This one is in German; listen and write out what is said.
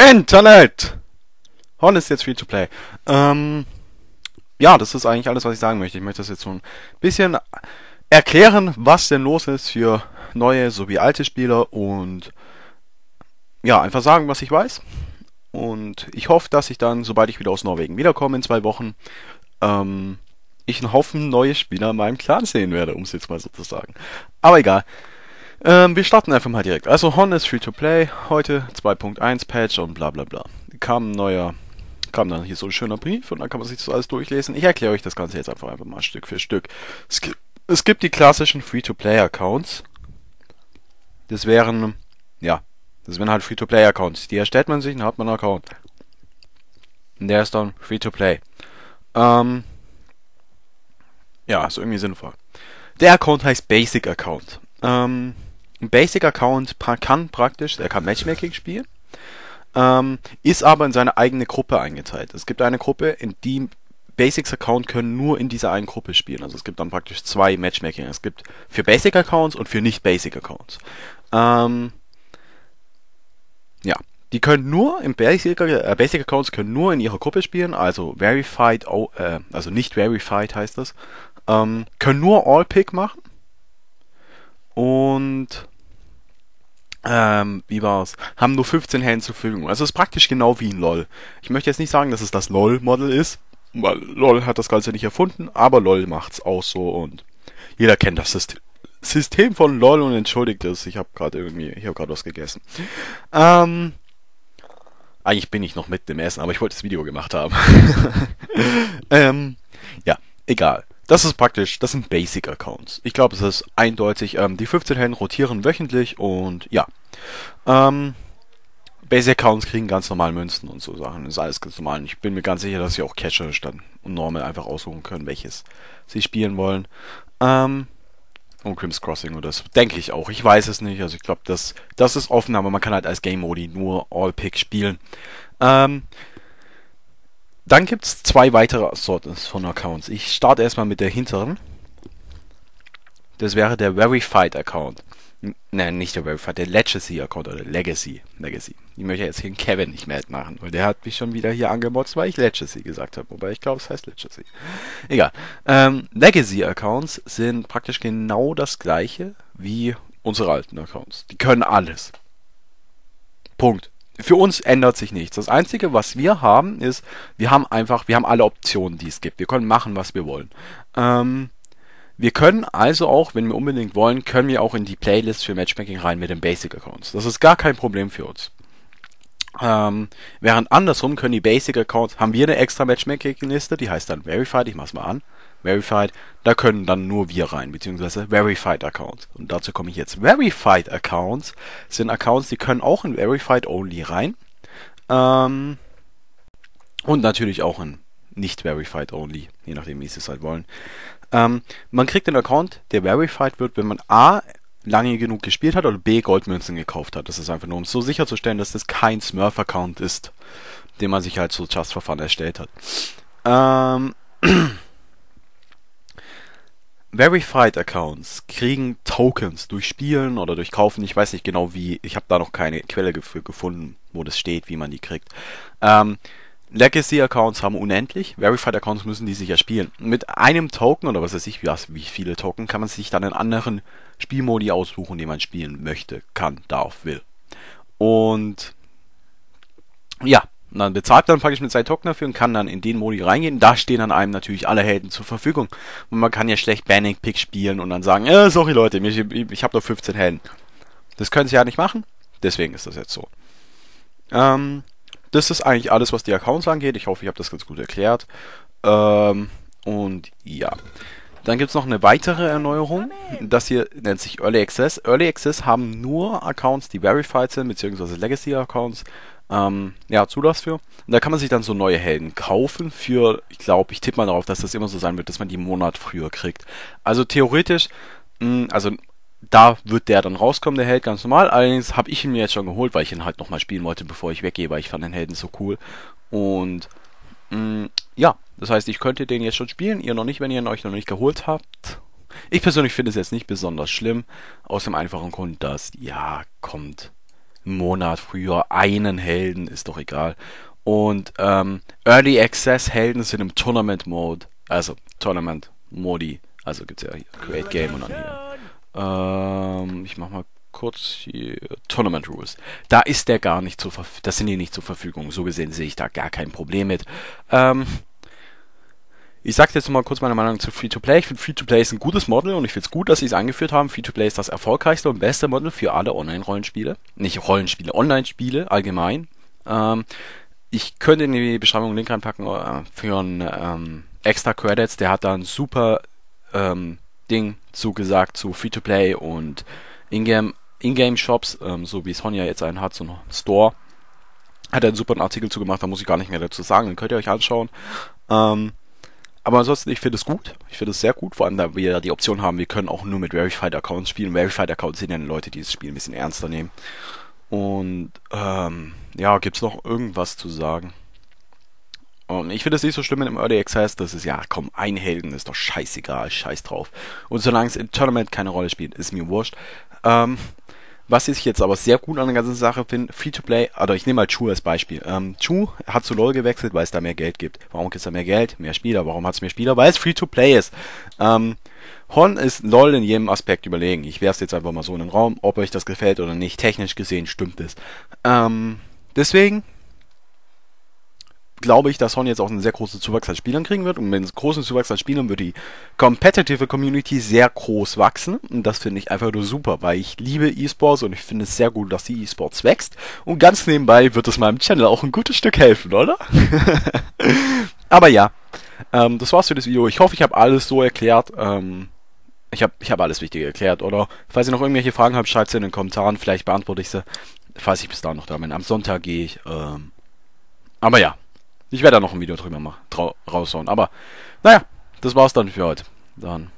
Internet! Horn ist jetzt free to play. Ja, das ist eigentlich alles, was ich sagen möchte. Ich möchte das jetzt so ein bisschen erklären, was denn los ist für neue sowie alte Spieler und ja, einfach sagen, was ich weiß. Und ich hoffe, dass ich dann, sobald ich wieder aus Norwegen wiederkomme in 2 Wochen, ich einen Haufen neue Spieler in meinem Clan sehen werde, um es jetzt mal so zu sagen. Aber egal. Wir starten einfach mal direkt. Also Hon ist free to play, heute 2.1 Patch und bla bla bla. Kam dann hier so ein schöner Brief und dann kann man sich das alles durchlesen. Ich erkläre euch das Ganze jetzt einfach mal Stück für Stück. Es gibt die klassischen Free-to-Play-Accounts. Das wären halt Free-to-Play-Accounts. Die erstellt man sich und hat man einen Account. Und der ist dann Free-to-Play. Ja, ist irgendwie sinnvoll. Der Account heißt Basic Account. Ein Basic Account er kann Matchmaking spielen, ist aber in seine eigene Gruppe eingeteilt. Es gibt eine Gruppe, in die Basics Account können nur in dieser einen Gruppe spielen. Also es gibt dann praktisch 2 Matchmaking. Es gibt für Basic Accounts und für nicht Basic Accounts. Ja, die können nur im Basic Accounts können nur in ihrer Gruppe spielen, also Verified, also nicht Verified heißt das, können nur All-Pick machen und wie war's? Haben nur 15 Helden zur Verfügung. Also es ist praktisch genau wie in LoL. Ich möchte jetzt nicht sagen, dass es das LoL-Model ist, weil LoL hat das Ganze nicht erfunden, aber LoL macht's auch so und jeder kennt das System von LoL und entschuldigt es. Ich habe gerade was gegessen. Eigentlich bin ich noch mit dem Essen, aber ich wollte das Video gemacht haben. Ja, egal. Das sind Basic Accounts. Ich glaube, es ist eindeutig. Die 15 Helden rotieren wöchentlich und ja. Basic Accounts kriegen ganz normal Münzen und so Sachen. Das ist alles ganz normal. Und ich bin mir ganz sicher, dass sie auch Catcher dann und Normal einfach aussuchen können, welches sie spielen wollen. Und Crim's Crossing oder das denke ich auch. Ich weiß es nicht. Also ich glaube, das ist offen, aber man kann halt als Game Modi nur All-Pick spielen. Dann gibt es 2 weitere Sorten von Accounts. Ich starte erstmal mit der hinteren. Das wäre der Verified Account. Nein, nicht der Verified, der Legacy Account oder Legacy. Ich möchte jetzt hier den Kevin nicht mehr machen, weil der hat mich schon wieder hier angemotzt, weil ich Legacy gesagt habe. Wobei ich glaube, es heißt Legacy. Egal. Legacy Accounts sind praktisch genau das gleiche wie unsere alten Accounts. Die können alles. Punkt. Für uns ändert sich nichts. Das Einzige, was wir haben, ist, wir haben alle Optionen, die es gibt. Wir können machen, was wir wollen. Wir können also auch, wenn wir unbedingt wollen, können wir auch in die Playlist für Matchmaking rein mit den Basic Accounts. Das ist gar kein Problem für uns. Während andersrum können die Basic Accounts, haben wir eine extra Matchmaking-Liste, die heißt dann Verified, ich mach's mal an. Verified, da können dann nur wir rein, beziehungsweise Verified Accounts. Und dazu komme ich jetzt. Verified Accounts sind Accounts, die können auch in Verified Only rein. Und natürlich auch in nicht Verified Only, je nachdem, wie sie es halt wollen. Man kriegt den Account, der Verified wird, wenn man A, lange genug gespielt hat oder B, Goldmünzen gekauft hat. Das ist einfach nur, um so sicherzustellen, dass das kein Smurf-Account ist, den man sich halt so just for fun erstellt hat. Verified Accounts kriegen Tokens durch Spielen oder durch Kaufen. Ich weiß nicht genau wie. Ich habe da noch keine Quelle dafür gefunden, wo das steht, wie man die kriegt. Legacy Accounts haben unendlich. Verified Accounts müssen die sich erspielen. Mit einem Token oder was weiß ich, wie viele Token, kann man sich dann in anderen Spielmodi aussuchen, die man spielen möchte, kann, darf, will. Und ja. Und dann bezahlt man praktisch mit 2 Token dafür und kann dann in den Modi reingehen. Da stehen dann einem natürlich alle Helden zur Verfügung. Und man kann ja schlecht Banning Pick spielen und dann sagen, sorry Leute, ich habe nur 15 Helden. Das können sie ja nicht machen. Deswegen ist das jetzt so. Das ist eigentlich alles, was die Accounts angeht. Ich hoffe, ich habe das ganz gut erklärt. Und ja. Dann gibt es noch eine weitere Erneuerung. Das hier nennt sich Early Access. Early Access haben nur Accounts, die verified sind, beziehungsweise Legacy Accounts. Zulass für. Und da kann man sich dann so neue Helden kaufen für, ich tippe mal darauf, dass das immer so sein wird, dass man die einen Monat früher kriegt. Also theoretisch, da wird der dann rauskommen, der Held, ganz normal. Allerdings habe ich ihn mir jetzt schon geholt, weil ich ihn halt nochmal spielen wollte, bevor ich weggehe, weil ich fand den Helden so cool. Und das heißt, ich könnte den jetzt schon spielen, ihr noch nicht, wenn ihr ihn euch noch nicht geholt habt. Ich persönlich finde es jetzt nicht besonders schlimm, aus dem einfachen Grund, dass, Monat früher einen Helden, ist doch egal. Und Early Access Helden sind im Tournament Mode, also Tournament Modi, also gibt's ja hier Create Game und dann hier. Ich mach mal kurz hier Tournament Rules. Da ist der gar nicht das sind die nicht zur Verfügung. So gesehen sehe ich da gar kein Problem mit. Ich sag jetzt mal kurz meine Meinung zu Free-to-Play. Ich finde Free-to-Play ist ein gutes Model und ich finde es gut, dass sie es eingeführt haben. Free-to-Play ist das erfolgreichste und beste Model für alle Online-Rollenspiele. Nicht Rollenspiele, Online-Spiele allgemein. Ich könnte in die Beschreibung einen Link reinpacken für einen extra Credits. Der hat da ein super Ding zugesagt zu Free-to-Play und Ingame-Shops, so wie Sonja jetzt einen hat, so einen Store. Hat er einen super Artikel zugemacht, da muss ich gar nicht mehr dazu sagen, den könnt ihr euch anschauen. Aber ansonsten, ich finde es gut. Ich finde es sehr gut, vor allem da wir ja die Option haben, wir können auch nur mit Verified Accounts spielen. Verified Accounts sind ja Leute, die das Spiel ein bisschen ernster nehmen. Und ja, gibt's noch irgendwas zu sagen? Und ich finde es nicht so schlimm mit dem Early Access, das ist ja, komm, ein Helden ist doch scheißegal, scheiß drauf. Und solange es im Tournament keine Rolle spielt, ist mir wurscht. Was ich jetzt aber sehr gut an der ganzen Sache finde, Free-to-Play, also ich nehme mal Chu als Beispiel. Chu hat zu LoL gewechselt, weil es da mehr Geld gibt. Warum gibt es da mehr Geld? Mehr Spieler. Warum hat es mehr Spieler? Weil es Free-to-Play ist. Hon ist LoL in jedem Aspekt überlegen. Ich werfe es jetzt einfach mal so in den Raum, ob euch das gefällt oder nicht. Technisch gesehen stimmt es. Deswegen glaube ich, dass Hon jetzt auch einen sehr großen Zuwachs an Spielern kriegen wird. Und mit einem großen Zuwachs an Spielern wird die competitive Community sehr groß wachsen. Und das finde ich einfach nur super, weil ich liebe E-Sports und ich finde es sehr gut, dass die E-Sports wächst. Und ganz nebenbei wird es meinem Channel auch ein gutes Stück helfen, oder? Aber ja, das war's für das Video. Ich hoffe, ich habe alles so erklärt. Ich hab alles Wichtige erklärt, oder? Falls ihr noch irgendwelche Fragen habt, schreibt sie in den Kommentaren. Vielleicht beantworte ich sie, falls ich bis dahin noch da bin. Am Sonntag gehe ich. Aber ja. Ich werde da noch ein Video drüber machen, raushauen. Aber, naja, das war's dann für heute. Dann